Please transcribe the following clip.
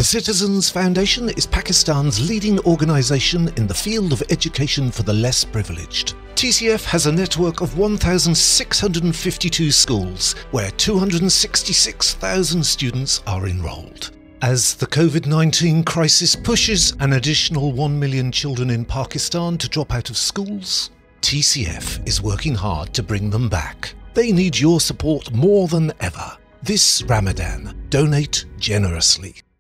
The Citizens Foundation is Pakistan's leading organisation in the field of education for the less privileged. TCF has a network of 1,652 schools where 266,000 students are enrolled. As the COVID-19 crisis pushes an additional 1 million children in Pakistan to drop out of schools, TCF is working hard to bring them back. They need your support more than ever. This Ramadan, donate generously.